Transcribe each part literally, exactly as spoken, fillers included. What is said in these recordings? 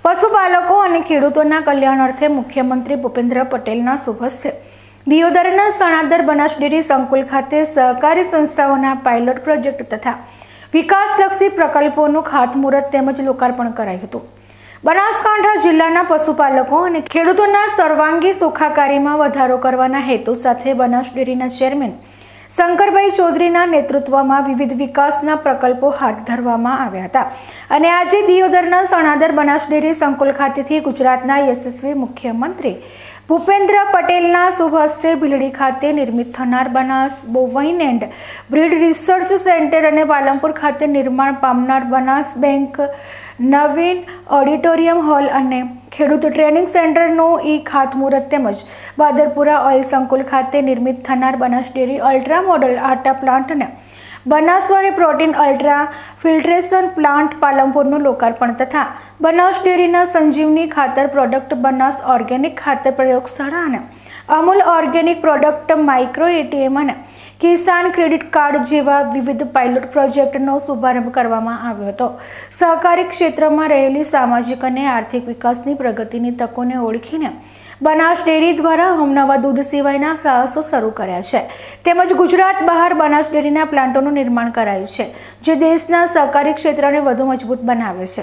પશુપાલકો અને ખેડૂતોના કલ્યાણ અર્થે મુખ્યમંત્રી ભૂપેન્દ્ર પટેલના શુભ હસ્તે દિયોદરના સણાદર બનાસ ડેરી સંકુલ ખાતે સહકારી સંસ્થાઓના પાયલોટ પ્રોજેક્ટ તથા વિકાસલક્ષી પ્રકલ્પોનું ખાતમુહૂર્ત તેમજ લોકાર્પણ કરાયું હતું। બનાસકાંઠા જિલ્લાના પશુપાલકો અને ખેડૂતોના સર્વાંગી સુખાકારીમાં વધારો કરવાના હેતુ સાથે બનાસ ડેરીના ચેરમેન શંકરભાઈ ચૌધરીના નેતૃત્વમાં વિવિધ વિકાસના પ્રકલ્પો હાથ ધરવામાં આવ્યા હતા અને આજે દિયોદરના સણાદર બનાસ ડેરી સંકુલ ખાતેથી ગુજરાતના યશસ્વી મુખ્યમંત્રી ભૂપેન્દ્ર પટેલના શુભ હસ્તે ભીલડી ખાતે નિર્મિત થનાર Banas bovine and breed research centre અને પાલનપુર ખાતે નિર્માણ પામનાર બનાસ બેંક નવીન ઓડિટોરિયમ હોલ અને ખેડૂત ટ્રેનિંગ સેન્ટરનું ઈ ખાતમુહૂર્ત તેમજ બાદરપુરા ઓઇલ સંકુલ ખાતે નિર્મિત થનાર બનાસ ડેરી અલ્ટ્રા મોડલ આટા પ્લાન્ટ અને Banasvani protein ultra filtration plant પાલનપુરનું લોકાર્પણ તથા બનાસ ડેરીના સંજીવની ખાતર પ્રોડક્ટ બનાસ ઓર્ગેનિક ખાતર પ્રયોગશાળા અને Amul organic product micro ATM અને કિસાન ક્રેડિટ કાર્ડ જેવા વિવિધ પાયલોટ પ્રોજેક્ટનો શુભારંભ કરવામાં આવ્યો હતો। સહકારી ક્ષેત્રમાં રહેલી સામાજિક અને આર્થિક વિકાસની પ્રગતિની તકોને ઓળખીને બનાસ ડેરી દ્વારા અવનવા દૂધ સિવાયના સાહસો શરૂ કર્યા છે તેમજ ગુજરાત બહાર બનાસ ડેરીના પ્લાન્ટોનું નિર્માણ કરાયું છે જે દેશના સહકારી ક્ષેત્રને વધુ મજબૂત બનાવે છે।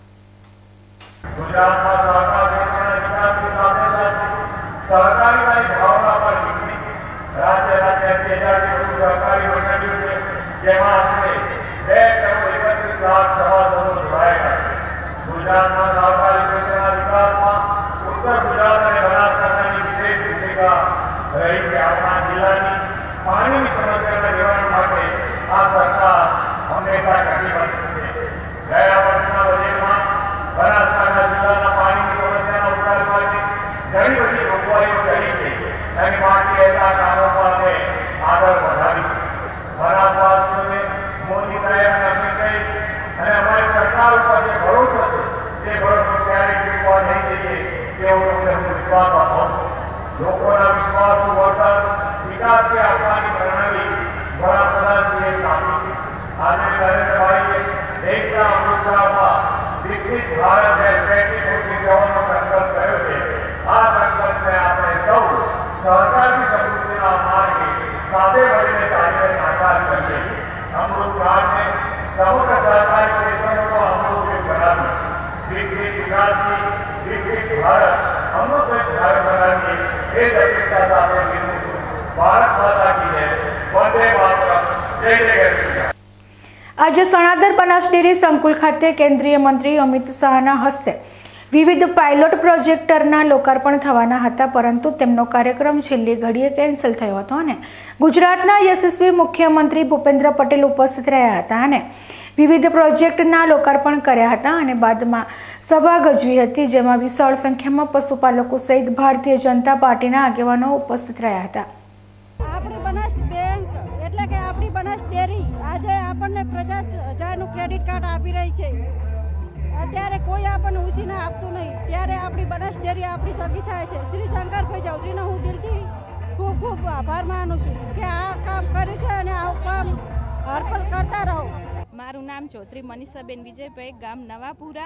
राज्य राज्य ऐसी हजार की વધુ સહકારી મંડળીઓ છે જેમાં આશરે બે કરોડ એકત્રીસ લાખ સભાસદો જોડાયેલા છે। ગુજરાતમાં સહકારી ક્ષેત્રના વિકાસમાં ઉત્તર ગુજરાત અને બનાસકાંઠાની વિશેષ ભૂમિકા રહી છે। આપણા જિલ્લાની પાણીની સમસ્યાના નિવારણ માટે આ સરકાર હંમેશા કટિબદ્ધ છે। ગયા વર્ષના બજેટમાં બનાસકાંઠા જિલ્લાના પાણીની સમસ્યાના ઉકેલ માટે ઘણી બધી જોગવાઈઓ કરી છે અને બાકી રહેતા કામો પર આગળ વધારીશું। બનાસવાસીઓને મોદી સાહેબને અપીલ કરી અને અમારી સરકાર ઉપર જે ભરોસો છે તે ભરોસો ક્યારેય ચૂકવા નહીં દઈએ તેવો તમને હું વિશ્વાસ અપાવું છું। લોકોના વિશ્વાસનું વળતર વિકાસથી આપવાની પ્રણાલી વડાપ્રધાનશ્રીએ સ્થાપી છે। આજે નરેન્દ્રભાઈએ દેશના અમૃતકાળમાં વિકસિત ભારત બે હજાર સત્તાવીસનો સંકલ્પ કર્યો છે। આ સંકલ્પને આપણે સૌ સહકારની સમૃદ્ધિના માર્ગે સાથે મળીને ચાલીને સાકાર કરીએ। અમૃતકાળને સમગ્ર સહકારી ક્ષેત્રનો પણ અમૃત બનાવીએ। વિકસિત ગુજરાતની વિકસિત ભારત અમૃત ભારત બનાવીએ એ જ અપેક્ષા સાથે વિરમું છું। ભારત માતા કી જય, વંદે માતરમ, જય જય ગરવી। આજે સણાદર બનાસ ડેરી સંકુલ ખાતે કેન્દ્રીય મંત્રી અમિત શાહના હસ્તે વિવિધ પાયલોટ પ્રોજેક્ટરના લોકાર્પણ થવાના હતા પરંતુ તેમનો કાર્યક્રમ છેલ્લી ઘડીએ કેન્સલ થયો હતો અને ગુજરાતના યશસ્વી મુખ્યમંત્રી ભૂપેન્દ્ર પટેલ ઉપસ્થિત રહ્યા હતા અને વિવિધ પ્રોજેક્ટના લોકાર્પણ કર્યા હતા અને બાદમાં સભા ગજવી હતી જેમાં વિશાળ સંખ્યામાં પશુપાલકો સહિત ભારતીય જનતા પાર્ટીના આગેવાનો ઉપસ્થિત રહ્યા હતા। આપણી બનાસ બેંક એટલે કે આપણી બનાસ ડેરી આજે આપણને પચાસ હજારનું ક્રેડિટ કાર્ડ આપી રહી છે। અત્યારે કોઈ આપણને ઉછીને આપતું નહીં ત્યારે આપણી બનાસ ડેરી આપણી સગી થાય છે। શ્રી શંકરભાઈ ચૌધરીનો હું દિલથી ખૂબ ખૂબ આભાર માનું છું કે આ કામ કર્યું છે અને આવું કામ હરપળ કરતા રહો। મારું નામ ચૌધરી મનીષાબેન વિજયભાઈ, ગામ નવાપુરા।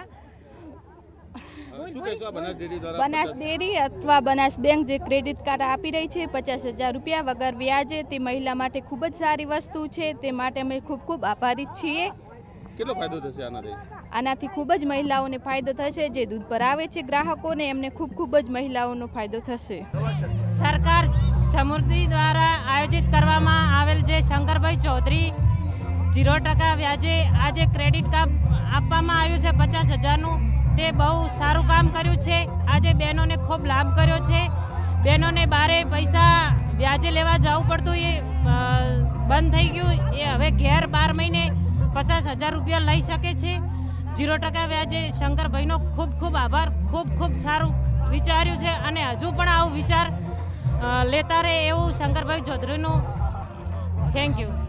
બનાસ ડેરી અથવા બનાસ બેંક જે ક્રેડિટ કાર્ડ આપી રહી છે પચાસ હજાર રૂપિયા વગર વ્યાજે, તે મહિલા માટે ખૂબ જ સારી વસ્તુ છે। તે માટે અમે ખૂબ ખૂબ આભારી છીએ। કેટલો ફાયદો થશે આનાથી? આનાથી ખૂબ જ મહિલાઓને ફાયદો થશે। જે દૂધ પર આવે છે ગ્રાહકોને એમને ખૂબ ખૂબ જ મહિલાઓનો ફાયદો થશે। સરકાર સમૃદ્ધિ દ્વારા આયોજિત કરવામાં આવેલ જે શંકરભાઈ ચૌધરી ઝીરો ટકા વ્યાજે આજે ક્રેડિટ કાર્ડ આપવામાં આવ્યું છે પચાસ હજારનું, તે બહુ સારું કામ કર્યું છે। આજે બહેનોને ખૂબ લાભ કર્યો છે। બહેનોને બારે પૈસા વ્યાજે લેવા જવું પડતું એ બંધ થઈ ગયું। એ હવે ઘેર બાર મહિને પચાસ હજાર રૂપિયા લઈ શકે છે ઝીરો ટકા વ્યાજે। શંકરભાઈનો ખૂબ ખૂબ આભાર। ખૂબ ખૂબ સારું વિચાર્યું છે અને હજુ પણ આવું વિચાર લેતા રહે એવું શંકરભાઈ ચૌધરીનું થેન્ક યુ।